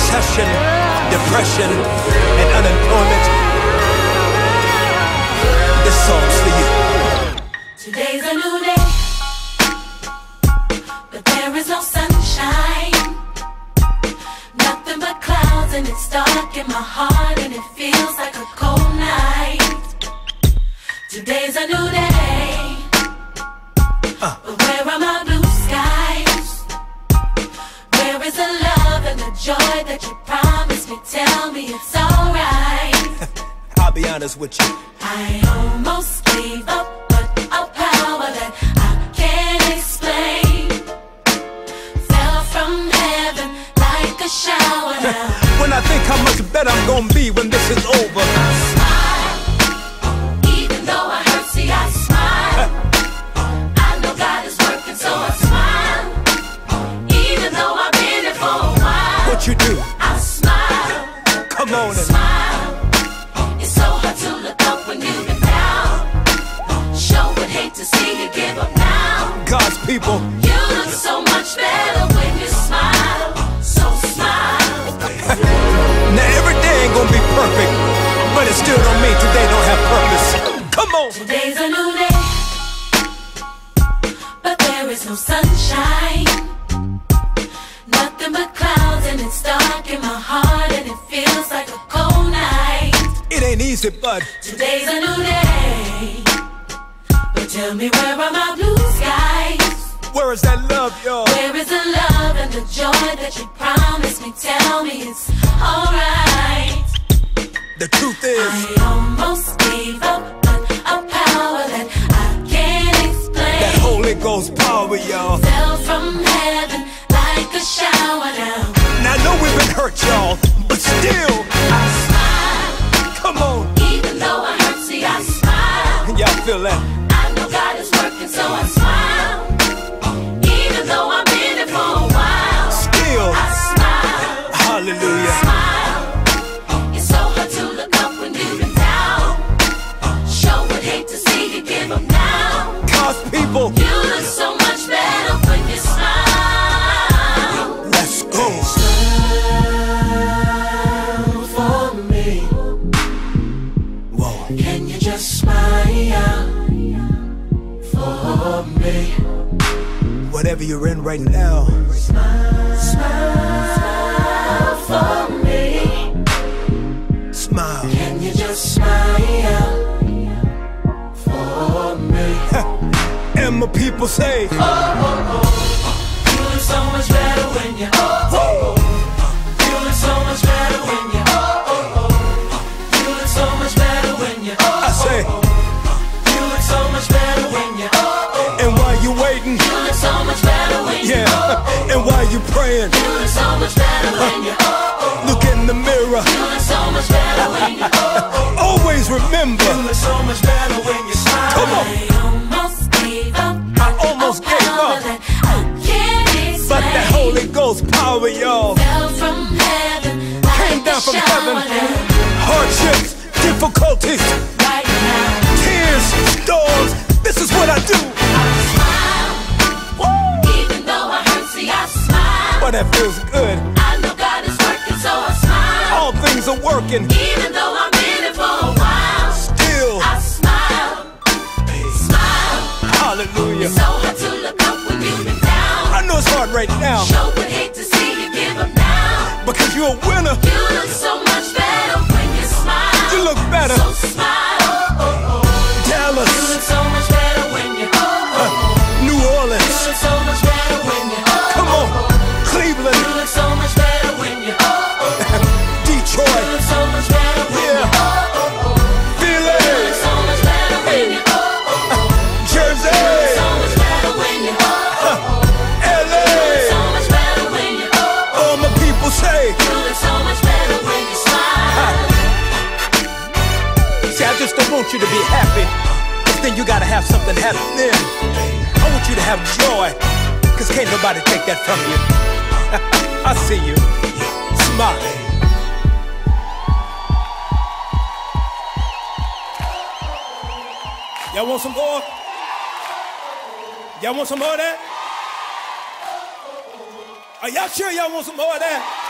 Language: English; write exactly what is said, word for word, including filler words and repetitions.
recession, depression, and unemployment, this song's for you. Today's a new day, but there is no sunshine. Nothing but clouds, and it's dark in my heart, and it feels like a cold night. Today's a new day, uh. but where are my blue skies? Where is the love and the joy that you promised me? Tell me it's alright. I'll be honest with you, I almost gave up, but a power that I can't explain fell from heaven like a shower now. When I think how much better I'm gonna be when this is over, I smile, even though I hurt, see I smile. I know God is working, so I smile. Even though I've been here for a while, what you do? I smile. Come on and smile. It's so hard to look up when you've been down. Sure would hate to see you give up now. God's people, You look so much better when you smile. So smile. now every day ain't gonna be perfect, but it still don't mean today don't have purpose. Come on. Today's a new day, but there is no sunshine. Nothing but clouds, and it's dark in my heart, and it feels like a cold night. It ain't easy, but Today's a new day, but tell me, where are my blue skies? where is that love, y'all? Where is the love and the joy that you promised me? Tell me it's alright. The truth is, I almost gave up, but a power that I can't explain that Holy Ghost power, y'all. fell from heaven like a shower now. Now I know we've been hurt, y'all, but still, I smile, come on. even though I hurt, see I smile. Y'all feel that? I know God is working, so I smile. Even though I've been here for a while, Still, I smile. hallelujah. Smile. It's so hard to look up when you've been down. Sure would hate to see you give up now. God's people, You look so much better when you smile. let's go. Smile for me. Whoa. Can you just smile for me? Whatever you're in right now, Smile, smile for me. smile. Can you just smile for me? And my people say, Oh, oh, oh. You look so much better when you oh, oh, oh. You look so much better when you oh, oh, oh. You look so much better when you oh, I say, oh, oh. You look so much better when you oh, oh. and while you waiting, You look so much better when you yeah, oh, oh. and while you praying, You look so much better when you oh, oh. look in the mirror. You look so much better when you oh, oh. Always remember, You look so much better when you smile. Come on. I almost gave up. I almost A gave power up, that I can't explain but that Holy Ghost power, y'all, fell from heaven like came down a from shower heaven. now. Hardships, difficulties, Right now, tears, storms. This is what I do. I smile. Even though I hurt, see I smile. But that feels good. I know God is working, so I smile. All things are working. Even though I've been here for a while, Still, I smile. Smile. hallelujah. It's so hard to look up when you've been down. I know it's hard right now, Sure would hate to see you give up now. because you're a winner. You look so much better when you smile. You look better. So smile. Oh, oh, oh. You Dallas, look so much better when you oh, oh, oh. New You Orleans, look so much better when you oh, come oh, on, oh. Cleveland, You look so much better when you oh, oh, oh. You Detroit, look so much better when you yeah, oh, oh, oh. You Philly, look so much better when you oh, oh, oh. Jersey, You look so much better when you oh, oh, oh. L A. You look so much better when you oh, oh. All my people say, You look so much better when you smile. see, I just don't want you to be happy, cause then you gotta have something happen then. I want you to have joy, cause can't nobody take that from you. I see you. Smile. Y'all want some more? Y'all want some more of that? Are y'all sure y'all want some more of that?